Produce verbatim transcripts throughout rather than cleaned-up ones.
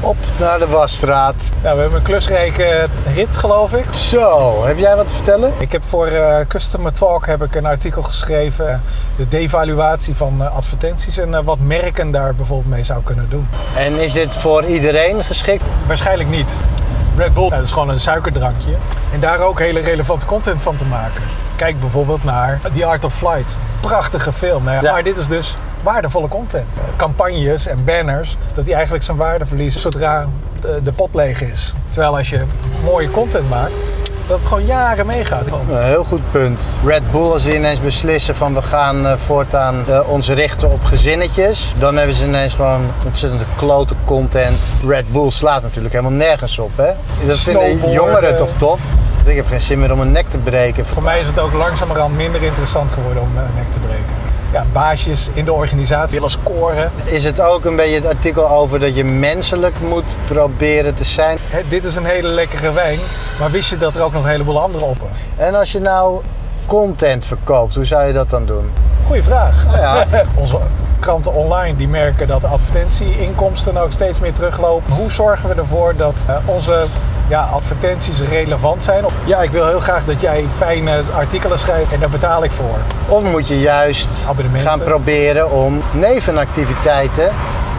op naar de Wasstraat. Nou, we hebben een klusrijke rit, geloof ik. Zo, heb jij wat te vertellen? Ik heb voor uh, Customer Talk heb ik een artikel geschreven. De devaluatie van uh, advertenties en uh, wat merken daar bijvoorbeeld mee zou kunnen doen. En is dit voor iedereen geschikt? Waarschijnlijk niet. Red Bull, dat is gewoon een suikerdrankje. En daar ook hele relevante content van te maken. Kijk bijvoorbeeld naar The Art of Flight. Prachtige film. Nou ja, ja. Maar dit is dus waardevolle content. Campagnes en banners, dat die eigenlijk zijn waarde verliezen zodra de, de pot leeg is. Terwijl als je mooie content maakt, dat het gewoon jaren meegaat. Een heel goed punt. Red Bull, als ze ineens beslissen van we gaan uh, voortaan uh, ons richten op gezinnetjes, dan hebben ze ineens gewoon ontzettende klote content. Red Bull slaat natuurlijk helemaal nergens op, hè? Dat vinden jongeren toch tof? Ik heb geen zin meer om een nek te breken. Voor mij is het ook langzamerhand minder interessant geworden om een nek te breken. Ja, baasjes in de organisatie willen scoren. Is het ook een beetje het artikel over dat je menselijk moet proberen te zijn? He, dit is een hele lekkere wijn, maar wist je dat er ook nog een heleboel andere oppen? En als je nou content verkoopt, hoe zou je dat dan doen? Goeie vraag. Oh ja. Onze kranten online die merken dat de advertentieinkomsten ook steeds meer teruglopen. Hoe zorgen we ervoor dat uh, onze ja, advertenties relevant zijn? Ja, ik wil heel graag dat jij fijne artikelen schrijft en daar betaal ik voor. Of moet je juist gaan proberen om nevenactiviteiten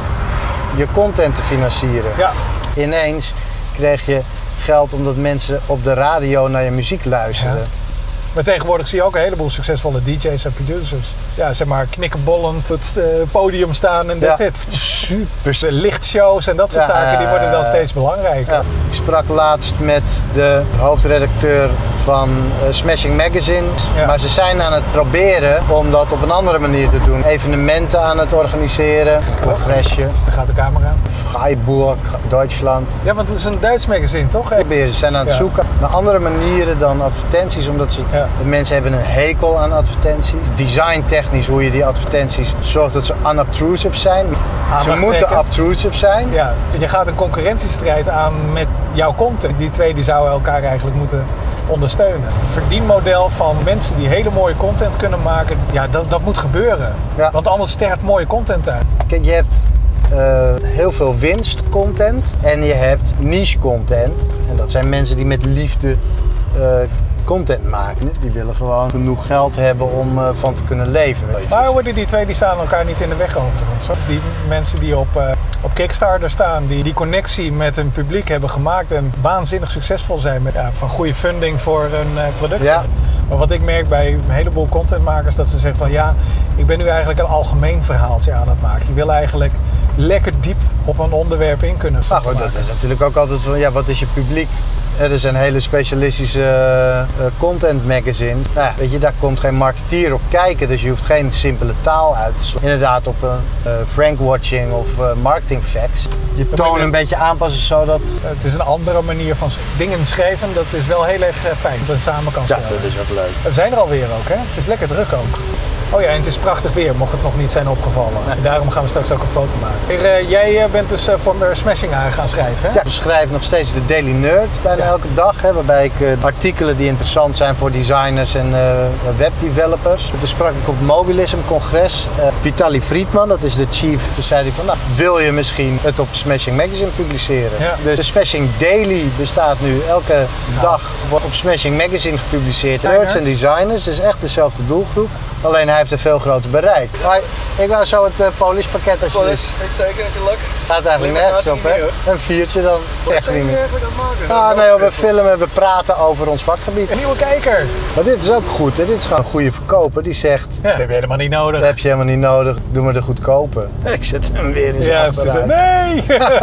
je content te financieren? Ja. Ineens krijg je geld omdat mensen op de radio naar je muziek luisteren. Ja. Maar tegenwoordig zie je ook een heleboel succesvolle D J's en producers. Ja, zeg maar knikkenbollend het podium staan en that's ja. it. Super. De lichtshows en dat soort ja, zaken, die worden dan steeds belangrijker. Ja. Ik sprak laatst met de hoofdredacteur van uh, Smashing Magazine. Ja. Maar ze zijn aan het proberen om dat op een andere manier te doen. Evenementen aan het organiseren. Congresje. Daar gaat de camera. Freiburg, Duitsland. Ja, want het is een Duits magazine, toch? Ze zijn aan het ja. zoeken naar andere manieren dan advertenties, omdat ze, ja. de mensen hebben een hekel aan advertenties. Designtechnisch, hoe je die advertenties zorgt dat ze unobtrusive zijn. Aandacht ze moeten trekken. Obtrusive zijn. Ja, je gaat een concurrentiestrijd aan met jouw content. Die twee die zouden elkaar eigenlijk moeten ondersteunen. Een verdienmodel van mensen die hele mooie content kunnen maken, ja, dat, dat moet gebeuren. Ja. Want anders sterft mooie content uit. Kijk, je hebt Uh, heel veel winstcontent en je hebt niche content. En dat zijn mensen die met liefde uh, content maken. Die willen gewoon genoeg geld hebben om uh, van te kunnen leven. Maar worden die twee die staan elkaar niet in de weg overigens. Die mensen die op, uh, op Kickstarter staan, die die connectie met hun publiek hebben gemaakt en waanzinnig succesvol zijn met ja, van goede funding voor hun uh, product. Ja. Maar wat ik merk bij een heleboel contentmakers, dat ze zeggen van ja, ik ben nu eigenlijk een algemeen verhaaltje aan het maken. Je wil eigenlijk lekker diep op een onderwerp in kunnen staan. Nou, dat is natuurlijk ook altijd van ja, wat is je publiek? Er zijn hele specialistische uh, content magazine. Nou ja, weet je, daar komt geen marketeer op kijken, dus je hoeft geen simpele taal uit te slaan. Inderdaad op een uh, Frank-watching of uh, marketing facts. Je toon een beetje aanpassen zodat... Het is een andere manier van dingen schrijven, dat is wel heel erg uh, fijn. Dat het samen kan stellen. Ja, dat is ook leuk. We zijn er alweer ook, hè? Het is lekker druk ook. Oh ja, en het is prachtig weer, mocht het nog niet zijn opgevallen. Nee. En daarom gaan we straks ook een foto maken. Uh, jij uh, bent dus uh, voor Smashing aan gaan schrijven, hè? Ja, ik schrijf nog steeds de Daily Nerd bijna ja. elke dag. Hè, waarbij ik uh, artikelen die interessant zijn voor designers en uh, webdevelopers. Toen sprak ik op het Mobilism congres. Uh, Vitali Friedman, dat is de chief. Toen zei hij van, nou, wil je misschien het op Smashing Magazine publiceren? Ja. Dus de Smashing Daily bestaat nu elke ja. dag, wordt op Smashing Magazine gepubliceerd. Ja, nerds en designers, het is echt dezelfde doelgroep. Alleen hij heeft een veel groter bereik. Maar ik wou zo het uh, polispakket als je Polish, weet zeker, heb je luk? Gaat eigenlijk nergens op, hè? Een viertje dan. Wat zijn jullie eigenlijk aan het maken? Ah, nee, hoor, we filmen, we praten over ons vakgebied. Een nieuwe kijker! Maar dit is ook goed, hè? Dit is gewoon een goede verkoper die zegt... Ja, dat heb je helemaal niet nodig. Dat heb je helemaal niet nodig, doe maar de goedkope. Ik zet hem weer in zijn ja, achteruit. Nee!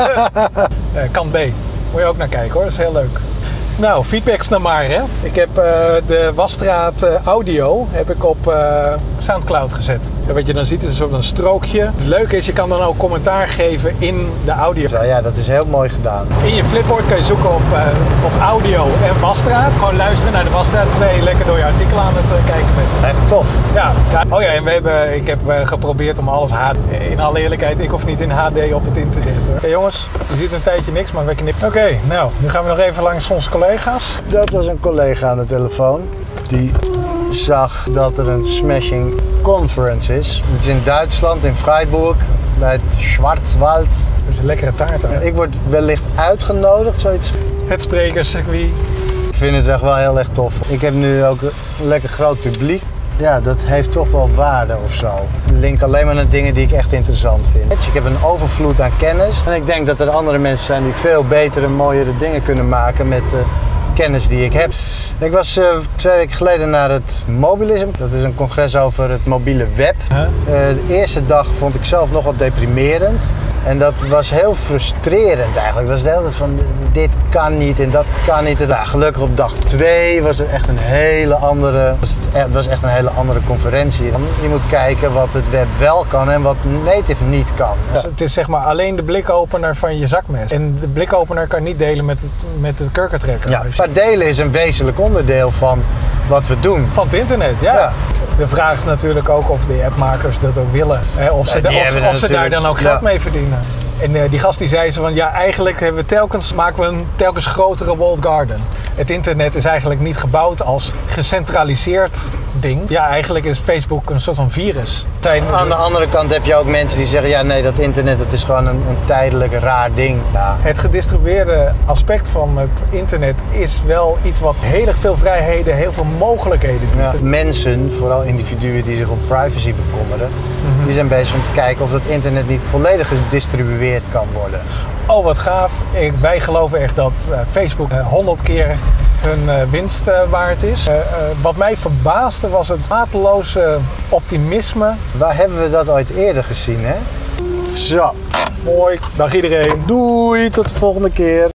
ja, kant B. Moet je ook naar kijken, hoor. Dat is heel leuk. Nou, feedbacks nou maar, hè. Ik heb uh, de Wasstraat uh, audio heb ik op uh, Soundcloud gezet. En wat je dan ziet is een soort van strookje. Het leuke is, je kan dan ook commentaar geven in de audio. Zo, ja, dat is heel mooi gedaan. In je flipboard kan je zoeken op, uh, op audio en Wasstraat. Gewoon luisteren naar de Wasstraat, terwijl je lekker door je artikel aan het uh, kijken bent. Echt tof. Ja. ja. Oh ja, en we hebben, ik heb uh, geprobeerd om alles H D... In alle eerlijkheid, ik hoef niet in H D op het internet. Oké okay, jongens, je ziet een tijdje niks, maar we knippen. Oké, okay, nou, nu gaan we nog even langs onze collega's. Dat was een collega aan de telefoon die zag dat er een Smashing Conference is. Het is in Duitsland, in Freiburg, bij het Schwarzwald. Dus een lekkere taart. Hè? Ik word wellicht uitgenodigd, zoiets. Het sprekerscircuit. Ik vind het echt wel heel erg tof. Ik heb nu ook een lekker groot publiek. Ja, dat heeft toch wel waarde of zo. Ik link alleen maar naar dingen die ik echt interessant vind. Ik heb een overvloed aan kennis. En ik denk dat er andere mensen zijn die veel betere, mooiere dingen kunnen maken met de kennis die ik heb. Ik was uh, twee weken geleden naar het Mobilism. Dat is een congres over het mobiele web. Huh? Uh, de eerste dag vond ik zelf nog wat deprimerend. En dat was heel frustrerend eigenlijk. Het was de hele tijd van dit kan niet en dat kan niet. Nou, gelukkig op dag twee was er echt een hele andere. Het was echt een hele andere conferentie. Je moet kijken wat het web wel kan en wat native niet kan. Dus het is zeg maar alleen de blikopener van je zakmes. En de blikopener kan niet delen met, het, met de kurkentrekker. Ja, maar delen is een wezenlijk onderdeel van wat we doen. Van het internet, ja. ja. De vraag is natuurlijk ook of de appmakers dat ook willen. Hè? Of ze, ja, of, of ze daar dan ook geld ja. mee verdienen. En uh, die gast die zei zo van, ja eigenlijk hebben we telkens, maken we een telkens grotere walled garden. Het internet is eigenlijk niet gebouwd als gecentraliseerd ding. Ja, eigenlijk is Facebook een soort van virus. Zijn, Aan de andere kant heb je ook mensen die zeggen, ja nee, dat internet dat is gewoon een, een tijdelijk raar ding. Ja. Het gedistribueerde aspect van het internet is wel iets wat heel erg veel vrijheden, heel veel mogelijkheden biedt. Ja. Mensen, vooral individuen die zich om privacy bekommeren, mm-hmm. die zijn bezig om te kijken of dat internet niet volledig gedistribueerd kan worden. Oh, wat gaaf. Ik, wij geloven echt dat uh, Facebook honderd uh, keer hun uh, winst uh, waard is. Uh, uh, wat mij verbaasde was het mateloze optimisme. Waar hebben we dat ooit eerder gezien, hè? Zo. Mooi. Dag iedereen. Doei, tot de volgende keer.